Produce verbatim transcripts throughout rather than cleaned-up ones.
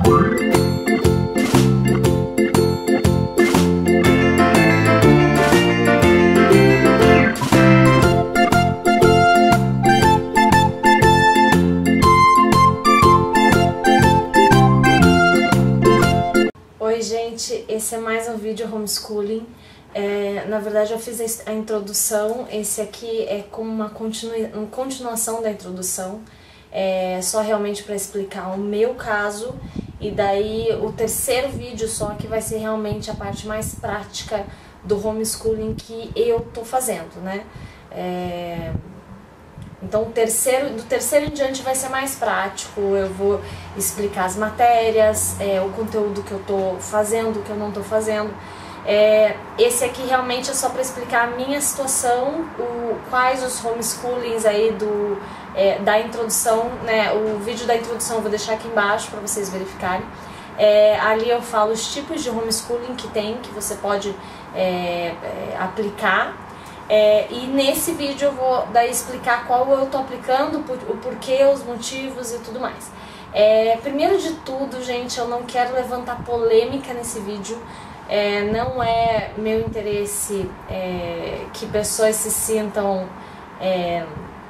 Oi gente, esse é mais um vídeo homeschooling. É, na verdade eu fiz a introdução, esse aqui é como uma, continu... uma continuação da introdução, é só realmente para explicar o meu caso, e daí o terceiro vídeo só que vai ser realmente a parte mais prática do homeschooling que eu tô fazendo, né? É... Então, o terceiro, do terceiro em diante vai ser mais prático, eu vou explicar as matérias, é, o conteúdo que eu tô fazendo, o que eu não tô fazendo. É, esse aqui realmente é só para explicar a minha situação, o, quais os homeschoolings aí do, é, da introdução, né? O vídeo da introdução eu vou deixar aqui embaixo para vocês verificarem. É, ali eu falo os tipos de homeschooling que tem, que você pode é, é, aplicar. É, e nesse vídeo eu vou daí explicar qual eu tô aplicando, por, o porquê, os motivos e tudo mais. É, primeiro de tudo, gente, eu não quero levantar polêmica nesse vídeo. É, não é meu interesse é, que pessoas se sintam, é,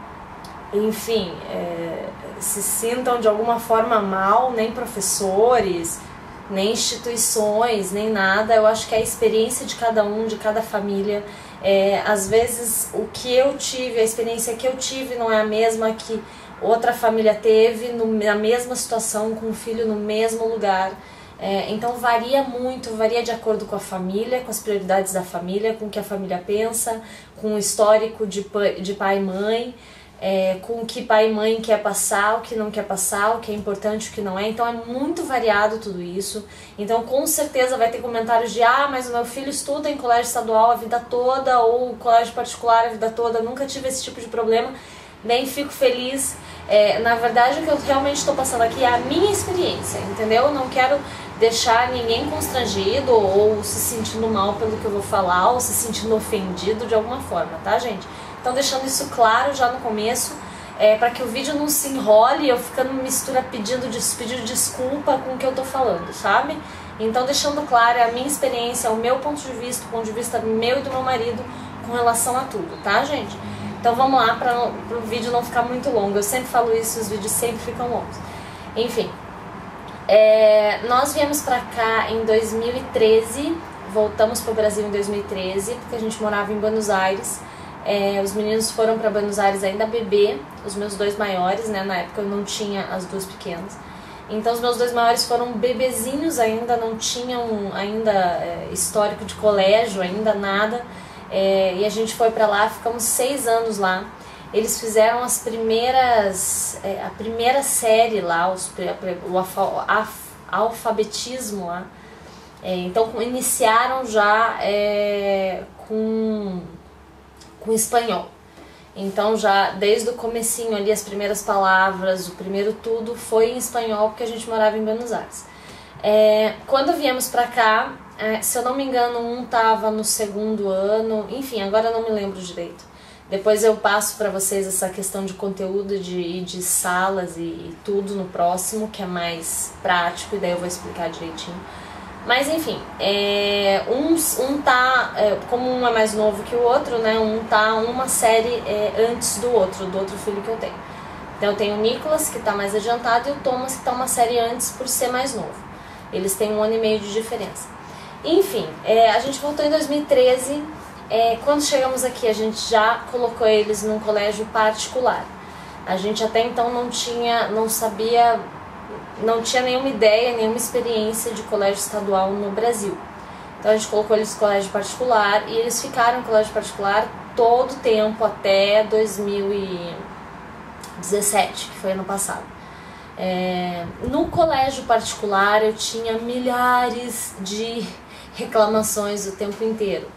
enfim, é, se sintam de alguma forma mal, nem professores, nem instituições, nem nada. Eu acho que é a experiência de cada um, de cada família. É, às vezes o que eu tive, a experiência que eu tive não é a mesma que outra família teve, no, na mesma situação, com o filho no mesmo lugar. É, então varia muito, varia de acordo com a família, com as prioridades da família, com o que a família pensa, com o histórico de, de pai e mãe, é, com o que pai e mãe quer passar, o que não quer passar, o que é importante, o que não é. Então é muito variado tudo isso. Então com certeza vai ter comentários de ah, mas o meu filho estuda em colégio estadual a vida toda, ou colégio particular a vida toda, nunca tive esse tipo de problema. Bem, fico feliz. É, na verdade o que eu realmente estou passando aqui é a minha experiência, entendeu? Eu não quero deixar ninguém constrangido ou se sentindo mal pelo que eu vou falar, ou se sentindo ofendido de alguma forma, tá, gente? Então deixando isso claro já no começo, é, para que o vídeo não se enrole e eu ficando mistura pedindo, pedindo desculpa com o que eu tô falando, sabe? Então deixando claro, é a minha experiência, o meu ponto de vista, o ponto de vista meu e do meu marido com relação a tudo, tá, gente? Então vamos lá para o vídeo não ficar muito longo. Eu sempre falo isso, os vídeos sempre ficam longos. Enfim, é, nós viemos pra cá em dois mil e treze, voltamos pro Brasil em dois mil e treze, porque a gente morava em Buenos Aires. É, os meninos foram para Buenos Aires ainda bebê, os meus dois maiores, né? Na época eu não tinha as duas pequenas. Então os meus dois maiores foram bebezinhos ainda, não tinham ainda é, histórico de colégio, ainda nada. É, e a gente foi pra lá, ficamos seis anos lá. Eles fizeram as primeiras, é, a primeira série lá, os, o alfabetismo lá. É, então iniciaram já é, com, com espanhol. Então já desde o comecinho ali, as primeiras palavras, o primeiro tudo foi em espanhol, porque a gente morava em Buenos Aires. É, quando viemos pra cá, é, se eu não me engano, um tava no segundo ano, enfim, agora eu não me lembro direito. Depois eu passo pra vocês essa questão de conteúdo de, de salas e, e tudo no próximo, que é mais prático, e daí eu vou explicar direitinho. Mas enfim, é, um, um tá, é, como um é mais novo que o outro, né, um tá uma série é, antes do outro, do outro filho que eu tenho. Então eu tenho o Nicolas, que tá mais adiantado, e o Thomas, que tá uma série antes por ser mais novo. Eles têm um ano e meio de diferença. Enfim, é, a gente voltou em dois mil e treze, é, quando chegamos aqui a gente já colocou eles num colégio particular. A gente até então não tinha, não sabia, não tinha nenhuma ideia, nenhuma experiência de colégio estadual no Brasil. Então a gente colocou eles no colégio particular e eles ficaram no colégio particular todo o tempo até dois mil e dezessete, que foi ano passado. É, no colégio particular eu tinha milhares de reclamações o tempo inteiro,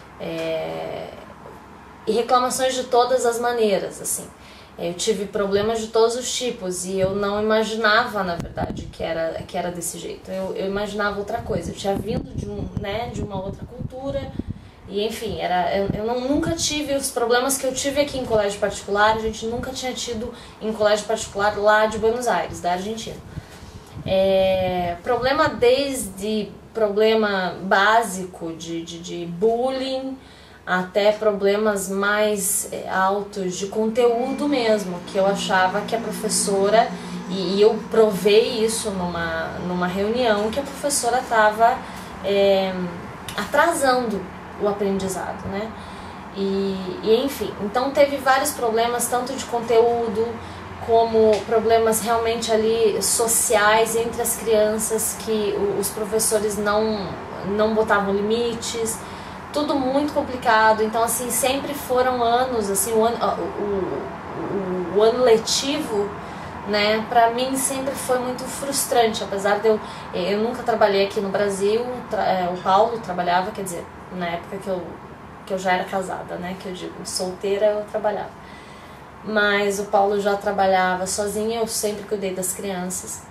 é, e reclamações de todas as maneiras, assim. Eu tive problemas de todos os tipos e eu não imaginava, na verdade, que era, que era desse jeito. Eu, eu imaginava outra coisa. Eu tinha vindo de, um, né, de uma outra cultura e, enfim, era, eu, eu não, nunca tive os problemas que eu tive aqui em colégio particular. A gente nunca tinha tido em colégio particular lá de Buenos Aires, da Argentina. É, É, problema desde problema básico de, de, de bullying até problemas mais é, altos de conteúdo mesmo, que eu achava que a professora, e, e eu provei isso numa, numa reunião, que a professora estava é, atrasando o aprendizado, né? E, e enfim, então teve vários problemas, tanto de conteúdo, como problemas realmente ali sociais entre as crianças, que os professores não, não botavam limites, tudo muito complicado. Então assim, sempre foram anos, assim, o ano, o, o, o ano letivo, né, pra mim sempre foi muito frustrante, apesar de eu, eu nunca trabalhei aqui no Brasil, tra, o Paulo trabalhava, quer dizer, na época que eu, que eu já era casada, né, que eu digo, solteira eu trabalhava. Mas o Paulo já trabalhava sozinho, eu sempre cuidei das crianças.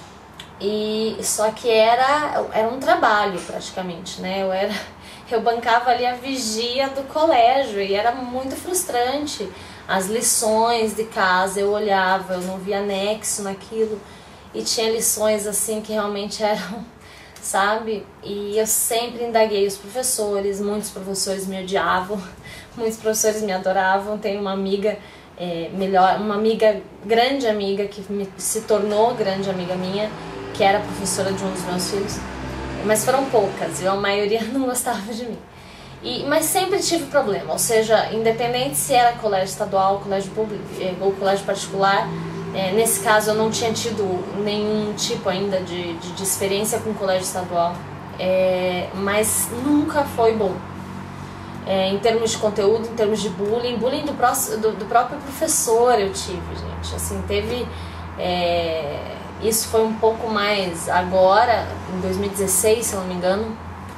E só que era, era um trabalho praticamente, né? Eu, era, eu bancava ali a vigia do colégio e era muito frustrante. As lições de casa eu olhava, eu não via anexo naquilo. E tinha lições assim que realmente eram, sabe? E eu sempre indaguei os professores, muitos professores me odiavam, muitos professores me adoravam. Tenho uma amiga... É, melhor, uma amiga, grande amiga, que me, se tornou grande amiga minha, que era professora de um dos meus filhos, mas foram poucas, e a maioria não gostava de mim. E, mas sempre tive problema, ou seja, independente se era colégio estadual, colégio público ou colégio particular, é, nesse caso eu não tinha tido nenhum tipo ainda de, de, de experiência com colégio estadual, é, mas nunca foi bom. É, em termos de conteúdo, em termos de bullying, bullying do, próximo, do, do próprio professor eu tive, gente, assim, teve, é, isso foi um pouco mais agora, em dois mil e dezesseis, se eu não me engano,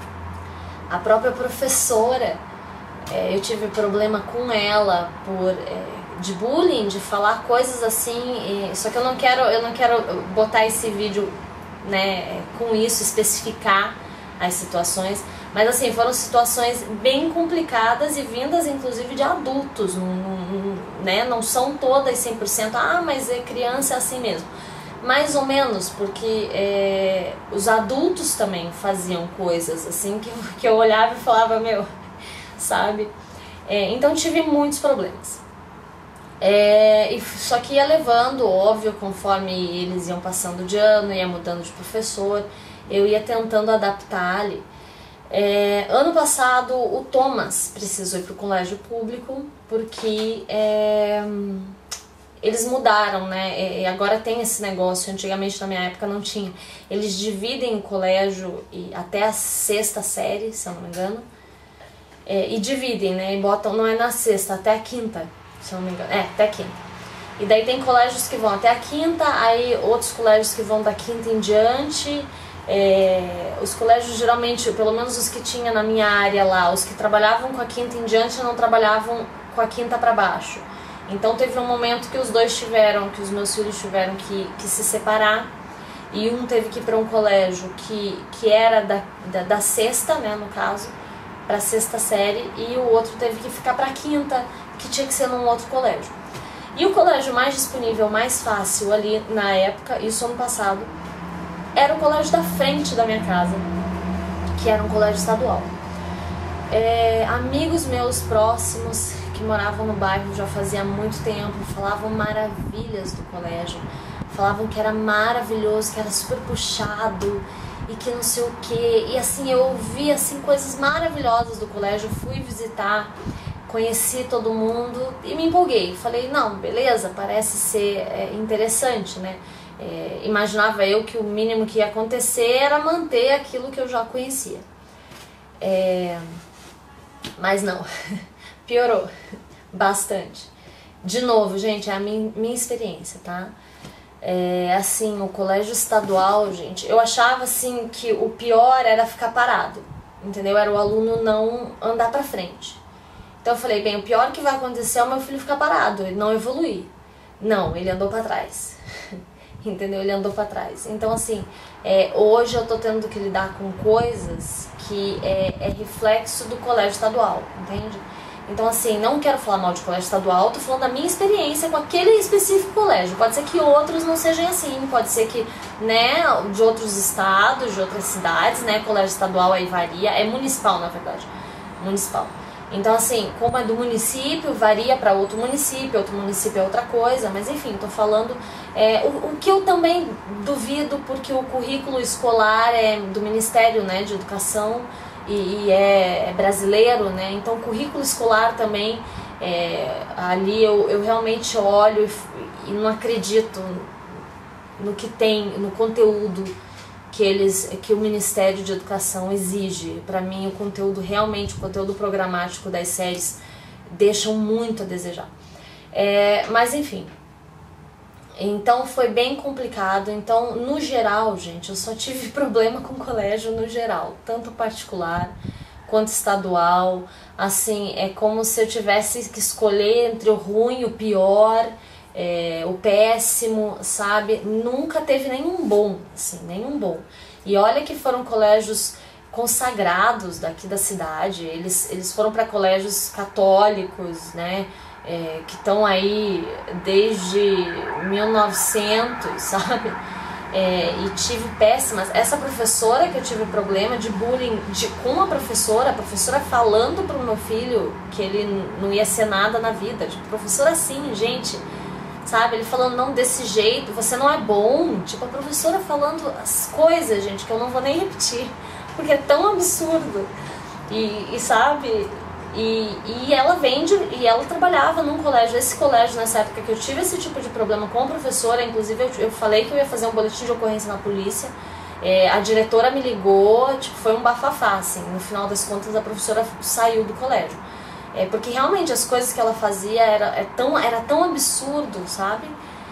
a própria professora, é, eu tive problema com ela por, é, de bullying, de falar coisas assim, e, só que eu não quero, eu não quero botar esse vídeo, né, com isso, especificar as situações. Mas assim, foram situações bem complicadas e vindas inclusive de adultos, não, não, né? Não são todas cem por cento, ah, mas é criança é assim mesmo. Mais ou menos, porque é, os adultos também faziam coisas assim que, que eu olhava e falava, meu, sabe? É, então tive muitos problemas. É, e só que ia levando, óbvio, conforme eles iam passando de ano, ia mudando de professor, eu ia tentando adaptar ali. É, ano passado o Thomas precisou ir para o colégio público porque é, eles mudaram, né? E agora tem esse negócio, antigamente na minha época não tinha. Eles dividem o colégio e até a sexta série, se eu não me engano, é, e dividem, né? E botam, não é na sexta, até a quinta, se eu não me engano, é, até a quinta. E daí tem colégios que vão até a quinta, aí outros colégios que vão da quinta em diante. É, os colégios geralmente, pelo menos os que tinha na minha área lá, os que trabalhavam com a quinta em diante não trabalhavam com a quinta para baixo. Então teve um momento que os dois tiveram, que os meus filhos tiveram que, que se separar, e um teve que ir para um colégio que, que era da, da, da sexta, né, no caso, para a sexta série, e o outro teve que ficar para a quinta, que tinha que ser num outro colégio. E o colégio mais disponível, mais fácil ali na época, isso ano passado, era o colégio da frente da minha casa, que era um colégio estadual. É, amigos meus próximos que moravam no bairro já fazia muito tempo falavam maravilhas do colégio, falavam que era maravilhoso, que era super puxado e que não sei o que. E assim, eu ouvi assim, coisas maravilhosas do colégio, fui visitar, conheci todo mundo e me empolguei. Falei, não, beleza, parece ser é, interessante, né? É, imaginava eu que o mínimo que ia acontecer era manter aquilo que eu já conhecia. É, mas não, piorou bastante. De novo, gente, é a minha, minha experiência, tá? É, assim, o colégio estadual, gente, eu achava assim que o pior era ficar parado, entendeu? Era o aluno não andar pra frente. Então eu falei, bem, o pior que vai acontecer é o meu filho ficar parado, ele não evoluir. Não, ele andou pra trás. Entendeu? Ele andou pra trás. Então, assim, é, hoje eu tô tendo que lidar com coisas que é, é reflexo do colégio estadual, entende? Então assim, não quero falar mal de colégio estadual, tô falando da minha experiência com aquele específico colégio. Pode ser que outros não sejam assim, pode ser que, né, de outros estados, de outras cidades, né, colégio estadual aí varia, é municipal na verdade, municipal. Então assim, como é do município, varia para outro município, outro município é outra coisa, mas enfim, tô falando, é, o, o que eu também duvido, porque o currículo escolar é do Ministério, né, de Educação, e, e é, é brasileiro, né, então o currículo escolar também, é, ali eu, eu realmente olho e, e não acredito no que tem, no conteúdo que eles, que o Ministério de Educação exige. Para mim, o conteúdo realmente, o conteúdo programático das séries deixam muito a desejar. É, mas enfim, então foi bem complicado. Então, no geral, gente, eu só tive problema com o colégio no geral, tanto particular quanto estadual. Assim, é como se eu tivesse que escolher entre o ruim e o pior. É, o péssimo, sabe? Nunca teve nenhum bom, assim, nenhum bom. E olha que foram colégios consagrados daqui da cidade, eles, eles foram para colégios católicos, né? É, que estão aí desde mil e novecentos, sabe? É, e tive péssimas. Essa professora que eu tive problema de bullying de, com a professora, a professora falando pro meu filho que ele não ia ser nada na vida, tipo, professora assim, gente. Sabe, ele falando, não, desse jeito, você não é bom. Tipo, a professora falando as coisas, gente, que eu não vou nem repetir, porque é tão absurdo. E, e sabe, e, e ela vende, e ela trabalhava num colégio, esse colégio, nessa época que eu tive esse tipo de problema com a professora, inclusive eu, eu falei que eu ia fazer um boletim de ocorrência na polícia, é, a diretora me ligou, tipo, foi um bafafá, assim, no final das contas a professora saiu do colégio. É porque realmente as coisas que ela fazia era, é tão, era tão absurdo, sabe?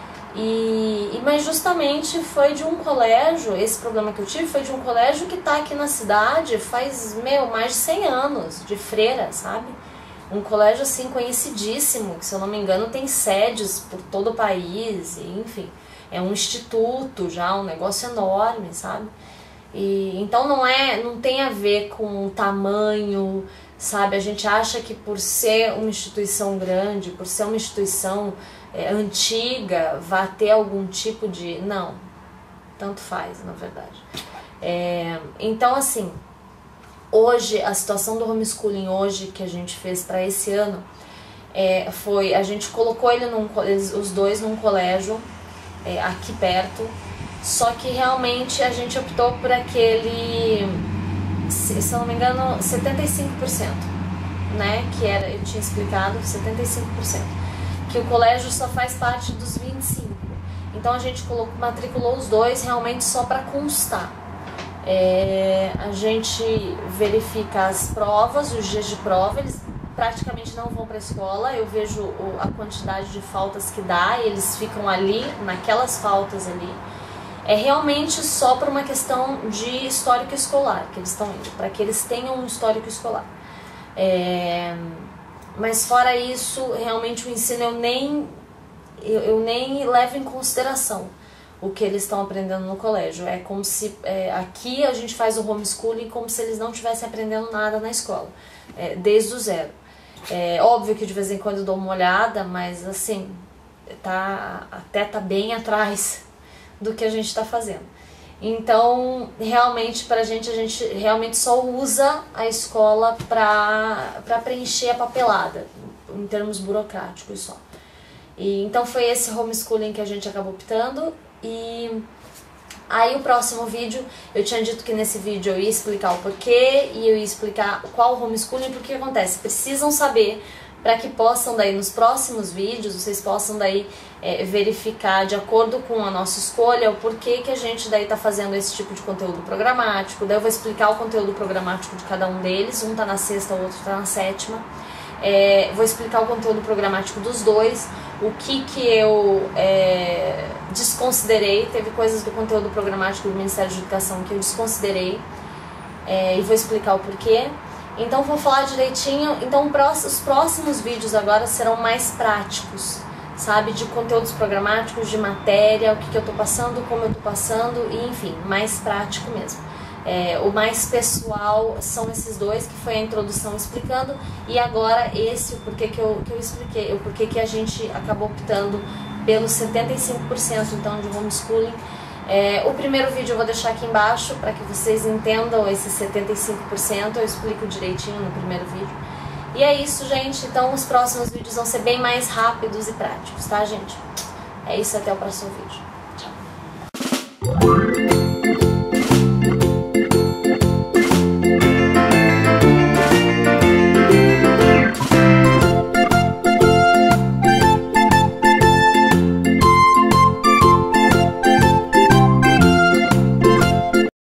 E, e, mas justamente foi de um colégio, esse problema que eu tive foi de um colégio que tá aqui na cidade faz, meu, mais de cem anos, de freira, sabe? Um colégio assim conhecidíssimo, que se eu não me engano tem sedes por todo o país, e, enfim, é um instituto já, um negócio enorme, sabe? E, então não, é, não tem a ver com o tamanho, sabe? A gente acha que por ser uma instituição grande, por ser uma instituição é, antiga, vai ter algum tipo de... Não, tanto faz, na verdade. É, então, assim, hoje, a situação do homeschooling hoje, que a gente fez para esse ano, é, foi... A gente colocou ele num, os dois num colégio é, aqui perto, só que realmente a gente optou por aquele... se eu não me engano, setenta e cinco por cento, né, que era, eu tinha explicado, setenta e cinco por cento, que o colégio só faz parte dos vinte e cinco por cento. Então a gente colocou, matriculou os dois realmente só para constar. É, a gente verifica as provas, os dias de prova, eles praticamente não vão para a escola, eu vejo a quantidade de faltas que dá, e eles ficam ali, naquelas faltas ali. É realmente só por uma questão de histórico escolar que eles estão indo, para que eles tenham um histórico escolar. É, mas fora isso, realmente o ensino eu nem, eu, eu nem levo em consideração o que eles estão aprendendo no colégio. É como se, é, aqui a gente faz o homeschooling como se eles não estivessem aprendendo nada na escola, é, desde o zero. É óbvio que de vez em quando eu dou uma olhada, mas assim, tá, até tá bem atrás do que a gente está fazendo. Então, realmente, pra gente, a gente realmente só usa a escola pra, pra preencher a papelada, em termos burocráticos só. E, então foi esse homeschooling que a gente acabou optando. E aí o próximo vídeo, eu tinha dito que nesse vídeo eu ia explicar o porquê e eu ia explicar qual homeschooling, porque o que acontece? Precisam saber para que possam daí nos próximos vídeos, vocês possam daí é, verificar de acordo com a nossa escolha o porquê que a gente daí tá fazendo esse tipo de conteúdo programático. Daí eu vou explicar o conteúdo programático de cada um deles, um tá na sexta, o outro tá na sétima. É, vou explicar o conteúdo programático dos dois, o que que eu é, desconsiderei, teve coisas do conteúdo programático do Ministério de Educação que eu desconsiderei, é, e vou explicar o porquê. Então vou falar direitinho. Então os próximos vídeos agora serão mais práticos, sabe, de conteúdos programáticos, de matéria, o que que eu tô passando, como eu tô passando, e enfim, mais prático mesmo. É, o mais pessoal são esses dois, que foi a introdução explicando, e agora esse, o porquê que eu, que eu expliquei, o porquê que a gente acabou optando pelos setenta e cinco por cento então de homeschooling. É, o primeiro vídeo eu vou deixar aqui embaixo para que vocês entendam esses setenta e cinco por cento, eu explico direitinho no primeiro vídeo. E é isso, gente, então os próximos vídeos vão ser bem mais rápidos e práticos, tá, gente? É isso, até o próximo vídeo.